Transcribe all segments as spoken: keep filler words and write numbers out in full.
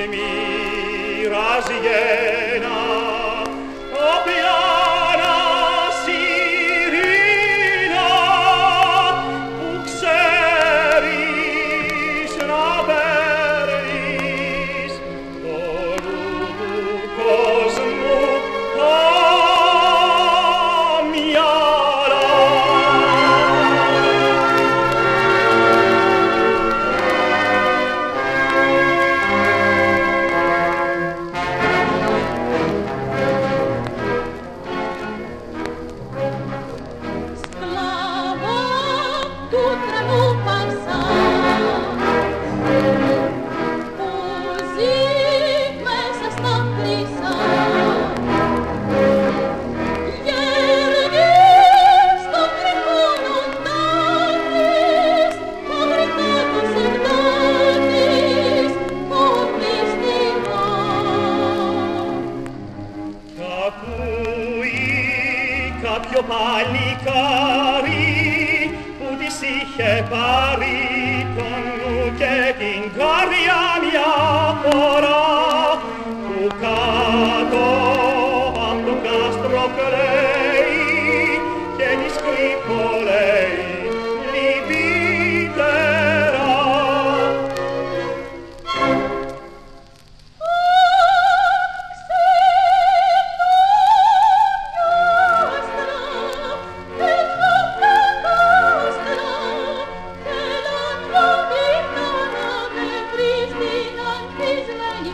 Cristina, Cristina,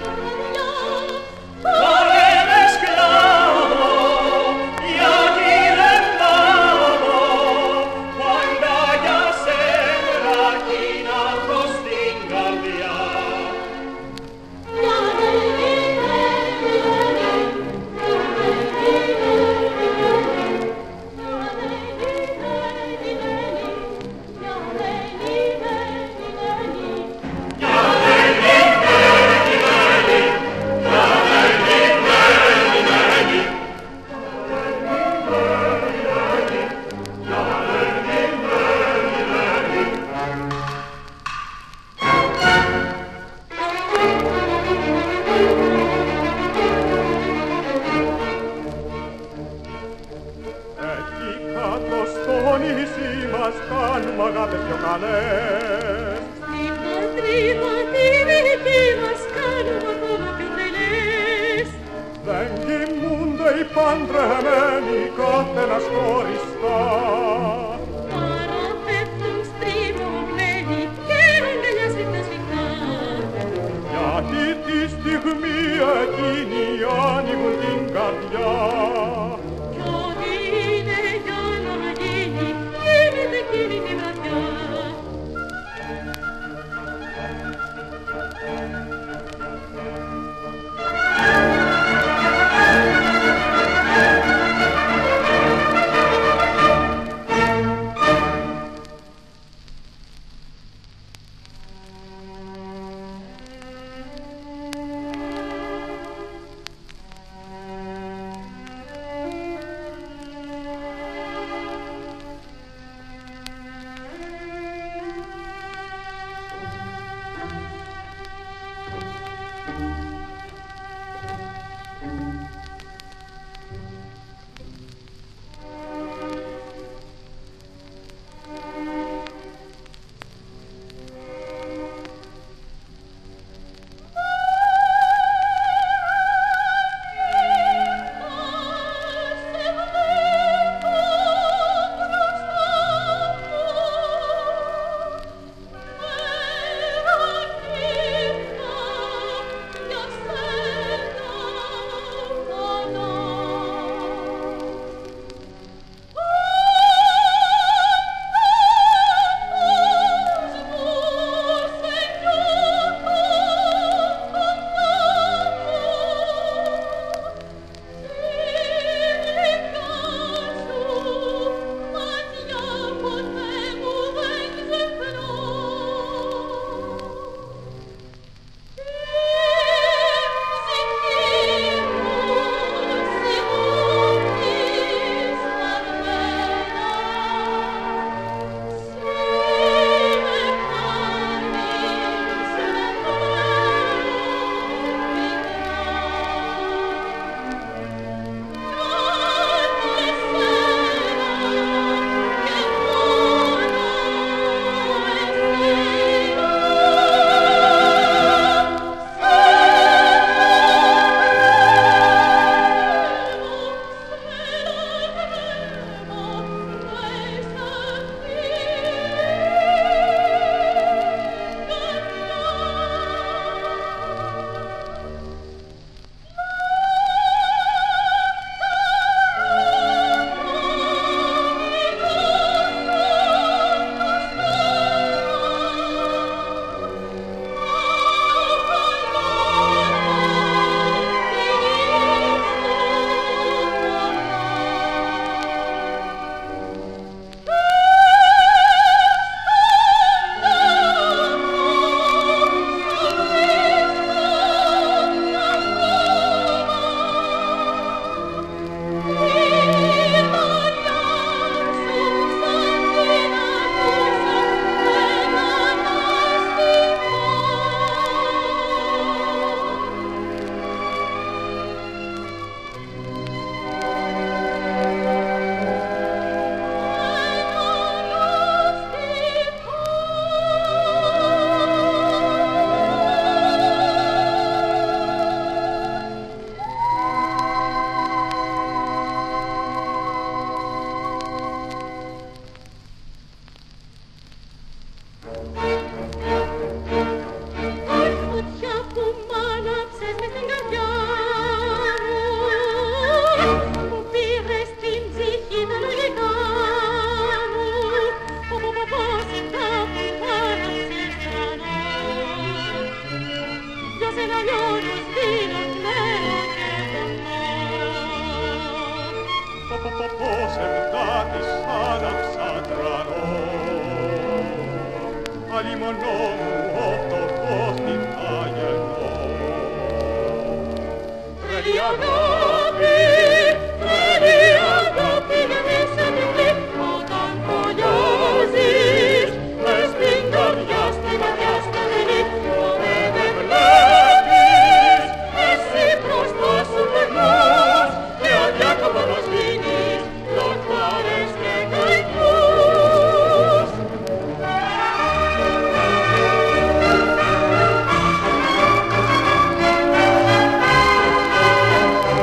Thank you.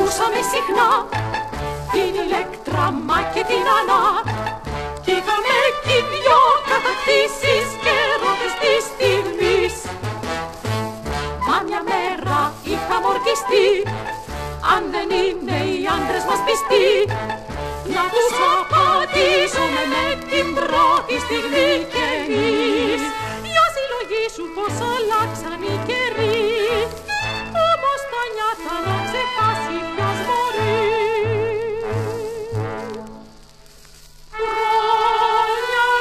Ακούσαμε συχνά την Ηλέκτρα μα και την Ανά κι είχαμε κι δυο κατακτήσεις και ρώτες της στιγμής. Μα μια μέρα είχαμε ορκιστεί, αν δεν είναι οι άντρες μας πιστοί, να τους απαντήσουμε με την πρώτη στιγμή κι εμείς. Για συλλογή σου πως αλλάξαν οι καιροί, όμως τα νιάτα να ξεχάσει ποιος μπορεί. Χρόνια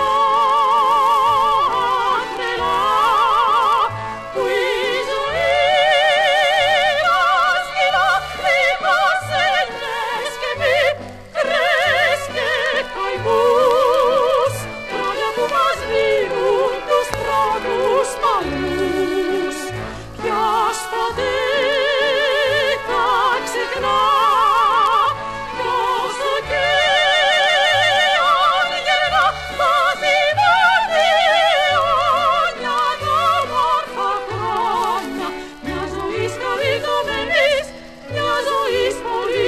φάτρελα που η ζωή ασκηνά δημοσένες και μικρές και καημούς, χρόνια που μας δίνουν τους πρώτους παλμούς. Ποιος ποτέ τα ξεχνά, πόσο και αν γερνά θα θυμάται όνια τα όμορφα χρόνια μιας ζωής χαριτωμένης, μιας ζωής πολύ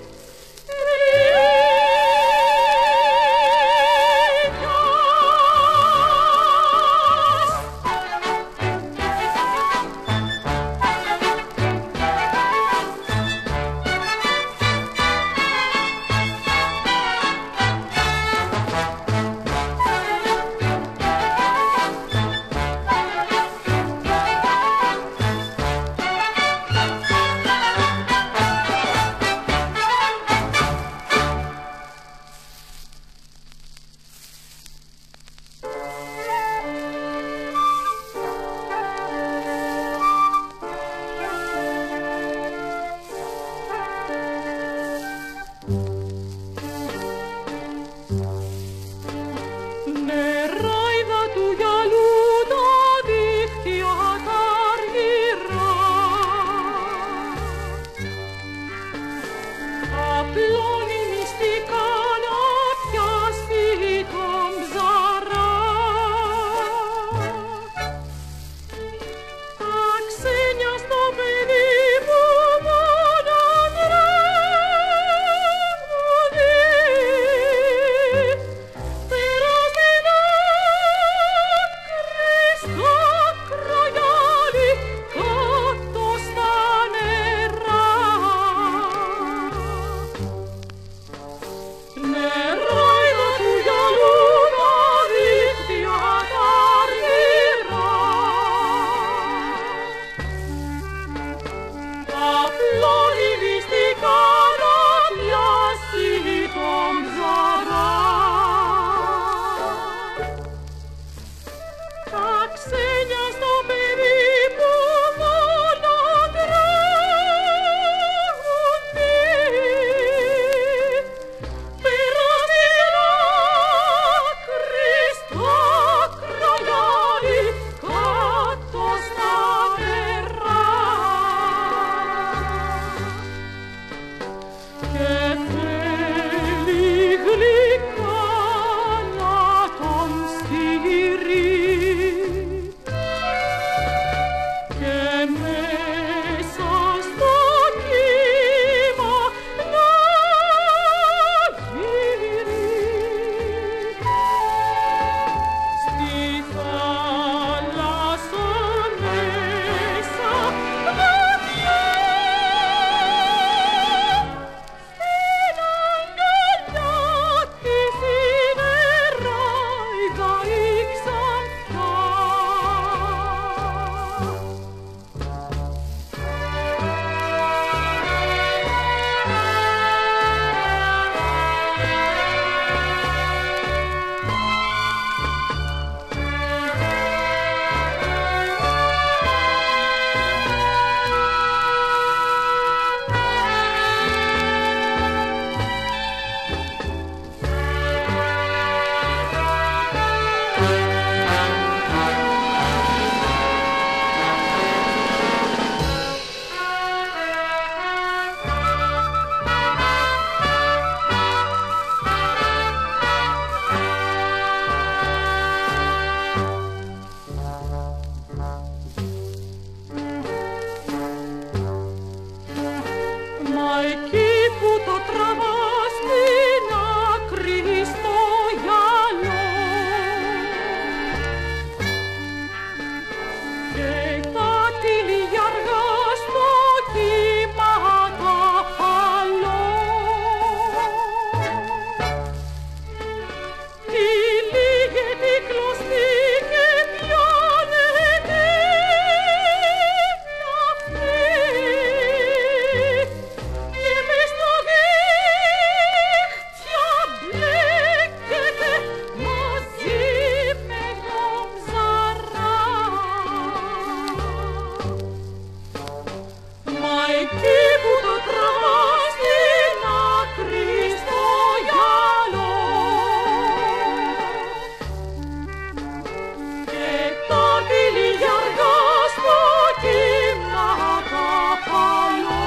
νεράιδα του γυαλού τα δίχτυα τα αργυρά, απλώνει μυστικά να πιάσει τον ψαρά. Τα ξένια στο παιδί μου μόνο τραγουδεί, περάσει να κρυστό κραγιάλι κάτω στα νερά. Νεράιδα του γυαλού τα δίχτυα τα αργυρά, απλώνει μυστικά να πιάσει τον ψαρά. Τα ξένια στο παιδί που μόνο τραγουδεί, περάσει ένα κρυστό κραγιάλι κάτω στα νερά. εκεί που το τραβά στην άκρη στο γυαλό. Και τα πηλιαργά στο κύμνα τα παλιό.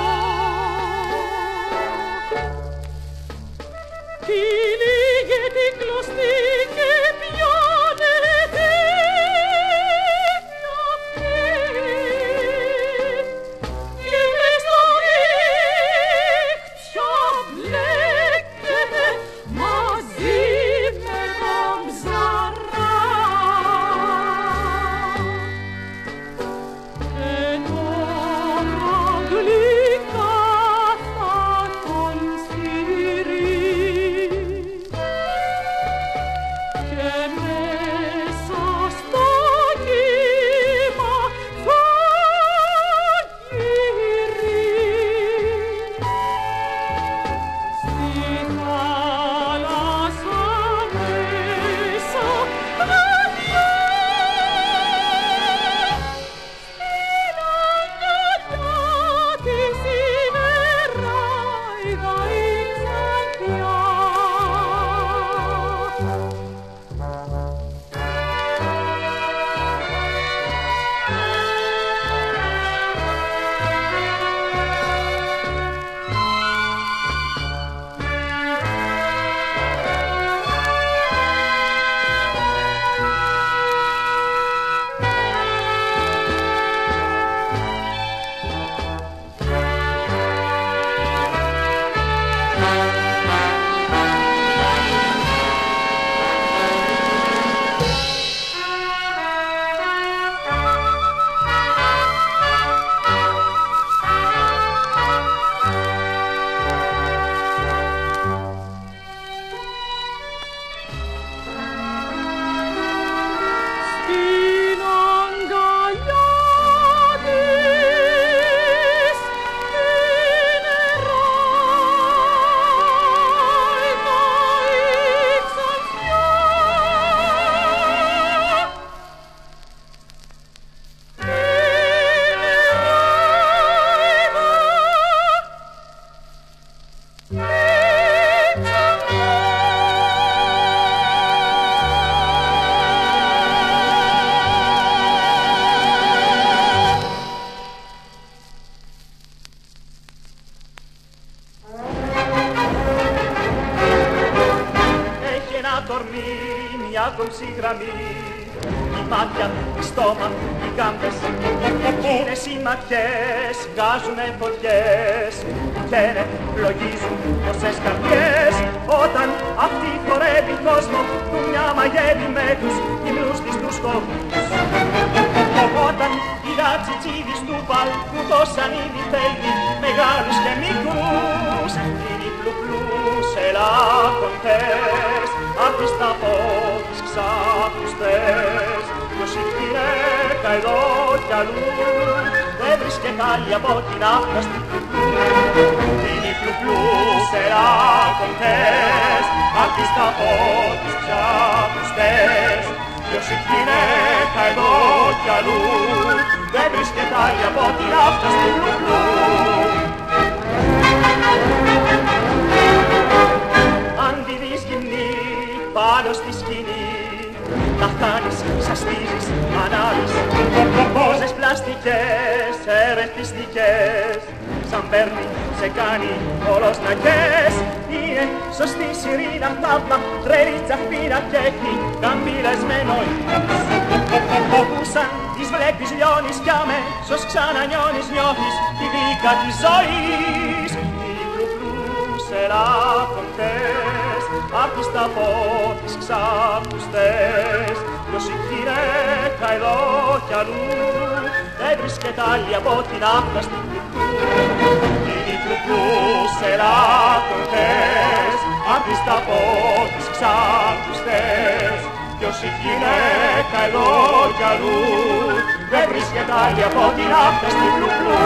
Τυλίγεται κλωστή και πιάνεται μια φλέτ και μες στο δίχτυα μπλέκεται μαζί με τον ψαρά. Και τώρα γλυκά θα τον σύρει και μέσα στο κύμα θα γυρεί. Στη θάλασσα μέσα βαθιά, στην αγκαλιά της είναι ράιδα η Ξανθιά. Στην αγκαλιά της είναι ράιδα η Ξανθιά. Είναι ράιδα η Ξανθιά. Έχει ένα κορμί, μια κομψή γραμμή, η μάτια, η στόμα, οι γάμπες, εκείνες οι ματιές βγάζουνε φωτιές, καίνε, λογίζουν πόσες καρδιές, όταν αυτή χορεύει κόσμο, του μια μαγεύει με τους γυμνούς της τους κόβους. Όταν είδα τσιτσίδης του παλκού τόσα ήδη θέλει, μεγάλους και μικρούς, είναι πλουπλούς ελάκοντες, απ' τις τα πόδις ξακουστές. Ποιος η γυναίκα εδώ κι αλλού, δεν βρίσκεται άλλη από την άφραστη πλουπλού. Είναι πλουπλούς ελάκοντες, απ' τις τα πόδις ξακουστές. Ποιος η γυναίκα εδώ κι αλλού, δεν βρίσκεται άλλη από την άφραστη πλουπλού. Αν τη δεις γυμνή πάνω στη σκηνή, τα χάνεις, σαστίζεις, ανάβεις πόζες πλαστικές, ερεθιστικές, σαν παίρνει, σε κάνει ολοσνακές. Είναι σωστή σιρήνα, τάπα, τρελή τσαφίνα κι έχει καμπυλεσμένο ύφος, όπου σαν τις βλέπεις λιώνεις κι αμέσως ξανανιώνεις, νιώθεις τη γλύκα της ζωής. Οι πλουπλούς ελάκοντες, απ' τις τα πόδις ξακουστές. Ποιος η γυναίκα εδώ κι αλλού, δεν βρίσκεται άλλη από την άφραστη πλουπλού. Οι πλουπλούς ελάκοντες, απ' τις τα πόδις ξακουστές. Ποιος η γυναίκα εδώ κι αλλού, δεν βρίσκεται άλλη από την άφραστη πλουπλού.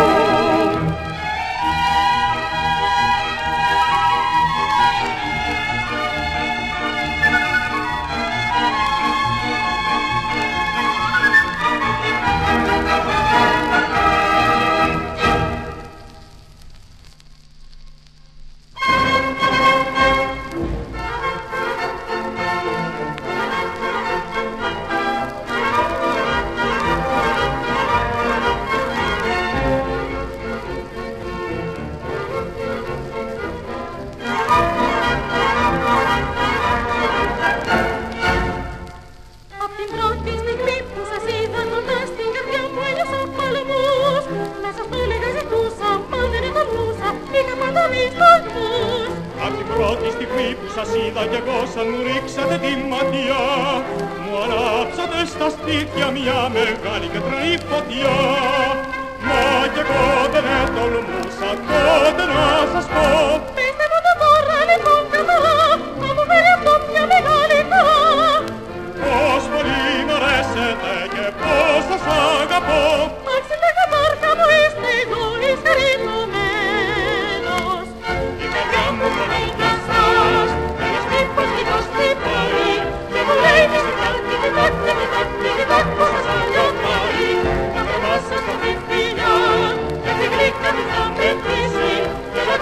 σας είδα κι εγώ σαν μου ρίξατε τη ματιά, μου ανάψατε στα στήθια μια μεγάλη και τρελή φωτιά. Μα κι εγώ δεν ετολμούσα τότε να σας πω. Πείστε μου το τώρα λοιπόν καθαρά, θα μου φέρει αυτό μια μεγάλη χαρά. Πώς πολύ μ' αρέσετε και πώς σας αγαπώ. Άξι λέγα μάρκα μου είστε εδώ, είστε ρημωμένος. Η καρδιά μου πονάει για σας, ένας τύπος τύπος χτυπάει και μου λέει τικ-τακ, τικ-τακ, τικ-τακ, τικ-τακ πως σας αγαπάει. Να περνάσω στα φιφτινιά και τη γλύκα μου θα μετρήσει και να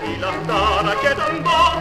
τη λαχτάρα και τον πόνο